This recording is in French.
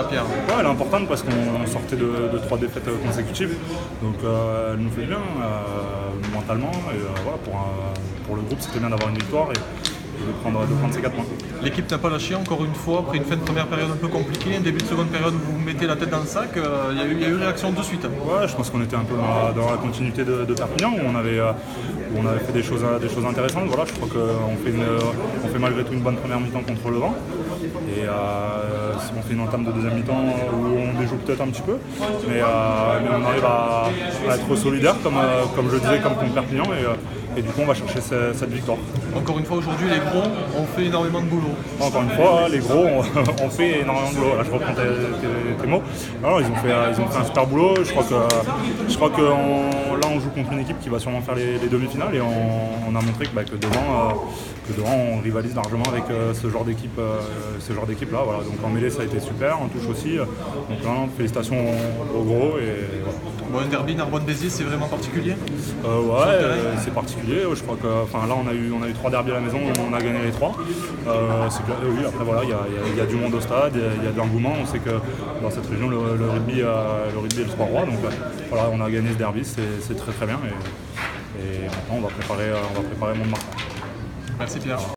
Pierre. Ouais, elle est importante parce qu'on sortait de 3 défaites consécutives. Donc elle nous fait bien mentalement. Et voilà, pour le groupe, c'était bien d'avoir une victoire et de prendre ces 4 points. L'équipe n'a pas lâché encore une fois, après une fin de première période un peu compliquée, un début de seconde période où vous vous mettez la tête dans le sac, il y a eu réaction de suite. Ouais, je pense qu'on était un peu dans la continuité de Perpignan où on avait fait des choses intéressantes. Voilà, je crois qu'on fait malgré tout une bonne première mi-temps contre le vent. Et on fait une entame de deuxième mi-temps où on déjoue peut-être un petit peu. Mais on arrive à être solidaire, comme je le disais, comme contre Perpignan. Et du coup, on va chercher cette victoire. Encore une fois, aujourd'hui, les gros ont fait énormément de boulot. Encore une fois, les gros ont fait énormément de boulot. Là, je reprends tes mots. Alors, ils ont fait un super boulot. Je crois que là, on joue contre une équipe qui va sûrement faire les demi-finales. Et on a montré que devant, on rivalise largement avec ce genre d'équipe-là. Voilà. Donc en mêlée, ça a été super. En touche aussi. Donc là, félicitations aux gros. Et, voilà. Bon, un derby Narbonne-Béziers, c'est vraiment particulier. Ouais, c'est particulier. Je crois que là, on a eu 3 derbys à la maison, on a gagné les 3. Oui, après voilà, il y a du monde au stade, il y a de l'engouement. On sait que dans cette région, le rugby est le sport roi. Donc voilà, on a gagné ce derby, c'est très très bien. Et maintenant, on va préparer Mont-de-Marsan. Merci Pierre.